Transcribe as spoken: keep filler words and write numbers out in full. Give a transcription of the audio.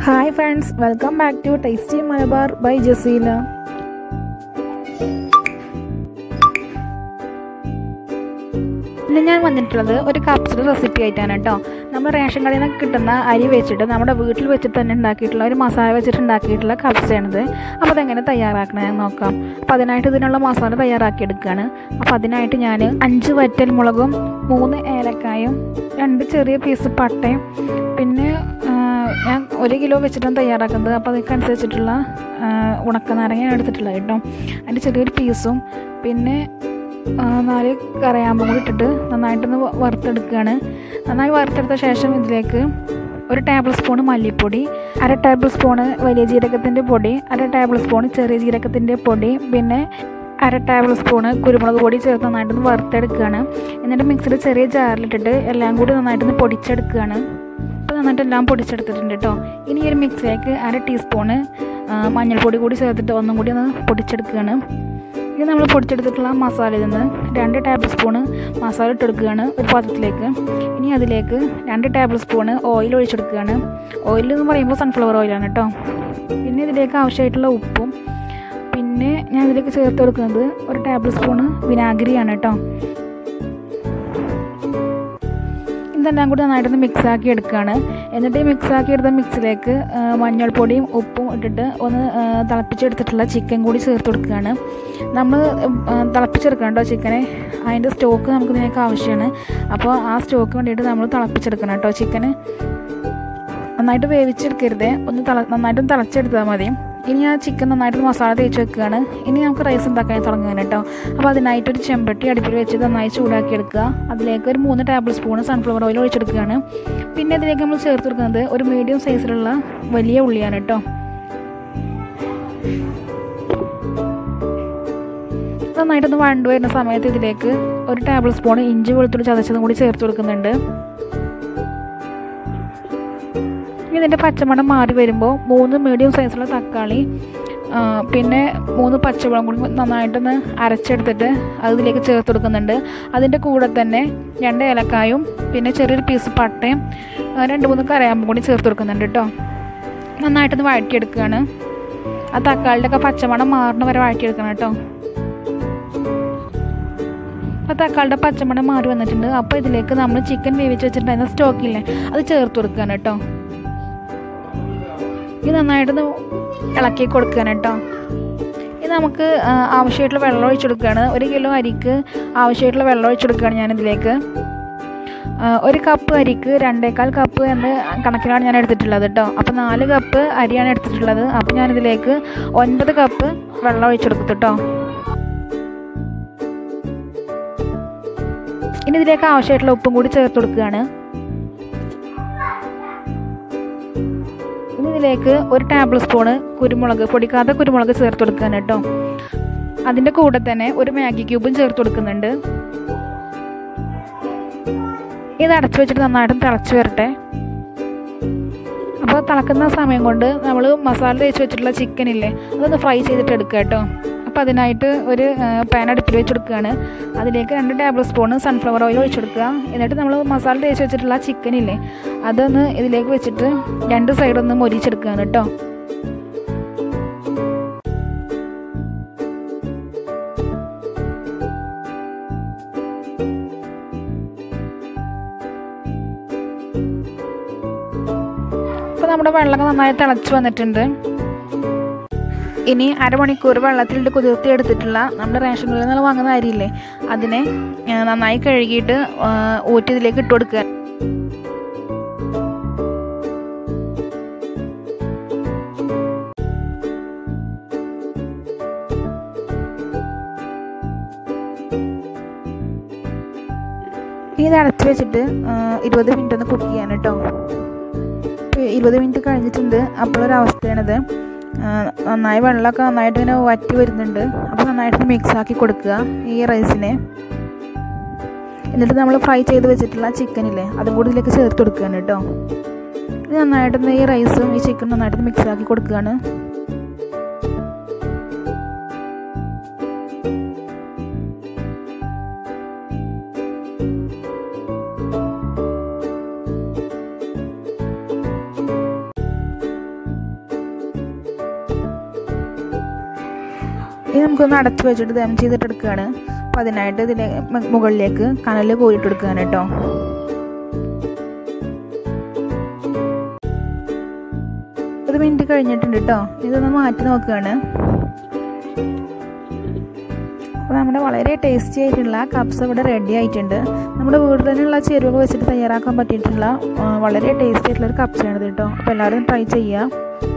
Hi friends, welcome back to Tasty Malabar by Jaseela. ഇന്ന് ഞാൻ വന്നിട്ടുള്ളത് ഒരു കപ്സയുടെ റെസിപ്പി ആയിട്ടാണ് കേട്ടോ. നമ്മൾ റേഷൻ കടയിൽ നിന്ന് കിട്ടുന്ന അരി വെച്ചിട്ട് നമ്മുടെ വീട്ടിൽ വെച്ചിട്ട് തന്നെ ഉണ്ടാക്കിയിട്ടുള്ള ഒരു മസാല വെച്ചിട്ട് ഉണ്ടാക്കിയിട്ടുള്ള കപ്സയാണിത്. അപ്പോൾ അതെങ്ങനെ തയ്യാറാക്കണമെന്ന് നോക്കാം. അപ്പോൾ അതിനായിട്ട് ഇതിനുള്ള മസാല തയ്യാറാക്കിയെടുക്കുകയാണ്. അപ്പോൾ അതിനായിട്ട് ഞാൻ അഞ്ച് വറ്റൽ മുളകും മൂന്ന് ഏലക്കായും രണ്ട് ചെറിയ പീസ് പട്ടയും പിന്നെ ഞാൻ ഒരു കിലോ വെച്ചിട്ടാണ് തയ്യാറാക്കുന്നത്. അപ്പോൾ അതിനനുസരിച്ചിട്ടുള്ള ഉണക്കനാരങ്ങ എടുത്തിട്ടുള്ളത് കേട്ടോ. അതിൻ്റെ ചെറിയൊരു പീസും പിന്നെ നാല് കറിയാമ്പും കൂടി ഇട്ടിട്ട് നന്നായിട്ടൊന്ന് വറുത്തെടുക്കുകയാണ്. നന്നായി വറുത്തെടുത്ത ശേഷം ഇതിലേക്ക് ഒരു ടേബിൾ സ്പൂൺ മല്ലിപ്പൊടി, അര ടേബിൾ സ്പൂണ് വലിയ ജീരകത്തിൻ്റെ പൊടി, അര ടേബിൾ സ്പൂൺ ചെറിയ ജീരകത്തിൻ്റെ പൊടി, പിന്നെ അര ടേബിൾ സ്പൂണ് കുരുമുളക് പൊടി ചേർത്ത് നന്നായിട്ടൊന്ന് വറുത്തെടുക്കുകയാണ്. എന്നിട്ട് മിക്സിയുടെ ചെറിയ ജാറിലിട്ടിട്ട് എല്ലാം കൂടി നന്നായിട്ടൊന്ന് പൊടിച്ചെടുക്കുകയാണ്. അപ്പോൾ നന്നായിട്ട് എല്ലാം പൊടിച്ചെടുത്തിട്ടുണ്ട് കേട്ടോ. ഇനി ഒരു മിക്സിലേക്ക് അര ടീസ്പൂണ് മഞ്ഞൾപ്പൊടി കൂടി ചേർത്തിട്ട് ഒന്നും കൂടി ഒന്ന് പൊടിച്ചെടുക്കുകയാണ്. ഇത് നമ്മൾ പൊടിച്ചെടുത്തിട്ടുള്ള മസാലയിൽ നിന്ന് രണ്ട് ടേബിൾ സ്പൂണ് മസാല ഇട്ടെടുക്കുകയാണ് ഒരു പാത്രത്തിലേക്ക്. ഇനി അതിലേക്ക് രണ്ട് ടേബിൾ സ്പൂണ് ഓയിൽ ഒഴിച്ചെടുക്കുകയാണ്. ഓയിൽ എന്ന് പറയുമ്പോൾ സൺഫ്ലവർ ഓയിലാണ് കേട്ടോ. പിന്നെ ഇതിലേക്ക് ആവശ്യമായിട്ടുള്ള ഉപ്പും പിന്നെ ഞാൻ ഇതിലേക്ക് ചേർത്ത് കൊടുക്കുന്നത് ഒരു ടേബിൾ സ്പൂണ് വിനാഗിരിയാണ് കേട്ടോ. ഇതെല്ലാം കൂടി നന്നായിട്ടൊന്ന് മിക്സാക്കി എടുക്കുകയാണ്. എന്നിട്ട് ഈ മിക്സാക്കി എടുത്ത മിക്സിലേക്ക് മഞ്ഞൾപ്പൊടിയും ഉപ്പും ഇട്ടിട്ട് ഒന്ന് തിളപ്പിച്ചെടുത്തിട്ടുള്ള ചിക്കൻ കൂടി ചേർത്ത് കൊടുക്കുകയാണ്. നമ്മൾ തിളപ്പിച്ചെടുക്കണം കേട്ടോ ചിക്കനെ. അതിൻ്റെ സ്റ്റോക്ക് നമുക്ക് ഇതിനൊക്കെ ആവശ്യമാണ്. അപ്പോൾ ആ സ്റ്റോക്ക് വേണ്ടിയിട്ട് നമ്മൾ തിളപ്പിച്ചെടുക്കണം കേട്ടോ. ചിക്കന് നന്നായിട്ട് വേവിച്ചെടുക്കരുത്, ഒന്ന് തിള നന്നായിട്ടൊന്ന് തിളച്ചെടുത്താൽ മതി. ഇനി ആ ചിക്കൻ നന്നായിട്ട് മസാല തേച്ച് വെക്കുകയാണ്. ഇനി നമുക്ക് റൈസ് ഉണ്ടാക്കാൻ തുടങ്ങുകയാണ് കേട്ടോ. അപ്പോൾ അതിനായിട്ടൊരു ചെമ്പട്ടി അടുപ്പിൽ വെച്ച് നന്നായി ചൂടാക്കി എടുക്കുക. അതിലേക്ക് ഒരു മൂന്ന് ടേബിൾ സ്പൂൺ സൺഫ്ലവർ ഓയിൽ ഒഴിച്ചെടുക്കുകയാണ്. പിന്നെ ഇതിലേക്ക് നമ്മൾ ചേർത്ത് കൊടുക്കുന്നത് ഒരു മീഡിയം സൈസിലുള്ള വലിയ ഉള്ളിയാണ് കേട്ടോ. നന്നായിട്ടൊന്ന് വഴണ്ടു വരുന്ന സമയത്ത് ഇതിലേക്ക് ഒരു ടേബിൾ സ്പൂൺ ഇഞ്ചി വെളുത്തുള്ളി ചതച്ചതും കൂടി ചേർത്ത് കൊടുക്കുന്നുണ്ട്. ഇതിൻ്റെ പച്ചമണം മാറി വരുമ്പോൾ മൂന്ന് മീഡിയം സൈസുള്ള തക്കാളി പിന്നെ മൂന്ന് പച്ചമുളകും കൂടി നന്നായിട്ടൊന്ന് അരച്ചെടുത്തിട്ട് അതിലേക്ക് ചേർത്ത് കൊടുക്കുന്നുണ്ട്. അതിൻ്റെ കൂടെ തന്നെ രണ്ട് ഏലക്കായും പിന്നെ ചെറിയൊരു പീസ് പട്ടയും രണ്ട് മൂന്ന് കറിയാമ്പും കൂടി ചേർത്ത് കൊടുക്കുന്നുണ്ട് കേട്ടോ. നന്നായിട്ടൊന്ന് വഴറ്റിയെടുക്കുകയാണ്. ആ തക്കാളിയുടെ ഒക്കെ പച്ചമണം മാറുന്ന വരെ വഴറ്റിയെടുക്കണം കേട്ടോ. അപ്പോൾ തക്കാളിയുടെ പച്ചമണം മാറി വന്നിട്ടുണ്ട്. അപ്പോൾ ഇതിലേക്ക് നമ്മൾ ചിക്കൻ വേവിച്ച് വെച്ചിട്ടുണ്ടായിരുന്ന സ്റ്റോക്കില്ലേ അത് ചേർത്ത് കൊടുക്കുകയാണ് കേട്ടോ. ഇത് നന്നായിട്ടൊന്ന് ഇളക്കി കൊടുക്കുകയാണ് കേട്ടോ. ഇത് നമുക്ക് ആവശ്യമായിട്ടുള്ള വെള്ളം ഒഴിച്ചെടുക്കുകയാണ്. ഒരു കിലോ അരിക്ക് ആവശ്യമായിട്ടുള്ള വെള്ളം ഒഴിച്ചെടുക്കുകയാണ് ഞാനിതിലേക്ക്. ഒരു കപ്പ് അരിക്ക് രണ്ടേകാൽ കപ്പ് എന്ന കണക്കിലാണ് ഞാൻ എടുത്തിട്ടുള്ളത് കേട്ടോ. അപ്പോൾ നാല് കപ്പ് അരിയാണ് എടുത്തിട്ടുള്ളത്. അപ്പോൾ ഞാനിതിലേക്ക് ഒൻപത് കപ്പ് വെള്ളം ഒഴിച്ചെടുക്കും കേട്ടോ. ഇനി ഇതിലേക്ക് ആവശ്യമായിട്ടുള്ള ഉപ്പും കൂടി ചേർത്ത് കൊടുക്കുകയാണ്. ഇനി ഇതിലേക്ക് ഒരു ടേബിൾ സ്പൂണ് കുരുമുളക് പൊടിക്കാത്ത കുരുമുളക് ചേർത്ത് കൊടുക്കുകയാണ് കേട്ടോ. അതിൻ്റെ കൂടെ തന്നെ ഒരു മാഗി ക്യൂബും ചേർത്ത് കൊടുക്കുന്നുണ്ട്. ഇത് അടച്ചു വെച്ചിട്ട് നന്നായിട്ടും തിളച്ച് വരട്ടെ. അപ്പോൾ തിളക്കുന്ന സമയം കൊണ്ട് നമ്മൾ മസാല തേച്ച് വെച്ചിട്ടുള്ള ചിക്കനില്ലേ അതൊന്ന് ഫ്രൈ ചെയ്തിട്ട് എടുക്കുക കേട്ടോ. അപ്പോൾ അതിനായിട്ട് ഒരു പാൻ അടുപ്പിൽ വെച്ച് കൊടുക്കുകയാണ്. അതിലേക്ക് രണ്ട് ടേബിൾ സ്പൂണ് സൺഫ്ലവർ ഓയിൽ ഒഴിച്ച് കൊടുക്കുക. എന്നിട്ട് നമ്മൾ മസാല തേച്ച് വെച്ചിട്ടുള്ള ചിക്കനില്ലേ അതൊന്ന് ഇതിലേക്ക് വെച്ചിട്ട് രണ്ട് സൈഡൊന്ന് മൊരിച്ചെടുക്കുകയാണ് കേട്ടോ. അപ്പോൾ നമ്മുടെ വെള്ളം നന്നായി തിളച്ച് വന്നിട്ടുണ്ട്. ഇനി അരമണിക്കൂർ വെള്ളത്തിലിട്ട് കുതിർത്തി എടുത്തിട്ടുള്ള നമ്മുടെ റേഷൻ കടയിൽ നിന്ന് വാങ്ങുന്ന അരിയില്ലേ അതിനെ നന്നായി കഴുകിയിട്ട് ഊറ്റി ഇതിലേക്ക് ഇട്ട് കൊടുക്കുക. ഇത് അടച്ചു വെച്ചിട്ട് ഇരുപത് മിനിറ്റ് ഒന്ന് കുക്ക് ചെയ്യാൻ കേട്ടോ. ഇരുപത് മിനിറ്റ് കഴിഞ്ഞിട്ടുണ്ട്. അപ്പോഴൊരവസ്ഥയാണിത്. നന്നായി വെള്ളമൊക്കെ നന്നായിട്ട് ഇങ്ങനെ വറ്റി വരുന്നുണ്ട്. അപ്പോൾ നന്നായിട്ട് മിക്സ് ആക്കി കൊടുക്കുക ഈ റൈസിനെ. എന്നിട്ട് നമ്മൾ ഫ്രൈ ചെയ്ത് വെച്ചിട്ടുള്ള ചിക്കനില്ലേ അതും കൂടി ഇതിലേക്ക് ചേർത്ത് കൊടുക്കുകയാണ് കേട്ടോ. ഇത് നന്നായിട്ടൊന്ന് ഈ റൈസും ഈ ചിക്കനും നന്നായിട്ട് മിക്സ് ആക്കി കൊടുക്കുകയാണ്. ഇനി നമുക്കൊന്ന് അടച്ച് വെച്ചിട്ട് ദം ചെയ്തിട്ടെടുക്കുകയാണ്. അപ്പോൾ അതിനായിട്ട് ഇതിലെ മുകളിലേക്ക് കനൽ കോരിട്ടെടുക്കുകയാണ് കേട്ടോ. ഒരു മിനിറ്റ് കഴിഞ്ഞിട്ടുണ്ട് കേട്ടോ. ഇതൊന്ന് മാറ്റി നോക്കുകയാണ്. അപ്പോൾ നമ്മുടെ വളരെ ടേസ്റ്റി ആയിട്ടുള്ള കബ്സ ഇവിടെ റെഡി ആയിട്ടുണ്ട്. നമ്മുടെ വീട്ടിൽ തന്നെയുള്ള ചേരുവകൾ വെച്ചിട്ട് തയ്യാറാക്കാൻ പറ്റിയിട്ടുള്ള വളരെ ടേസ്റ്റി ആയിട്ടുള്ളൊരു കബ്സയാണിത് കേട്ടോ. അപ്പോൾ എല്ലാവരും ട്രൈ ചെയ്യുക.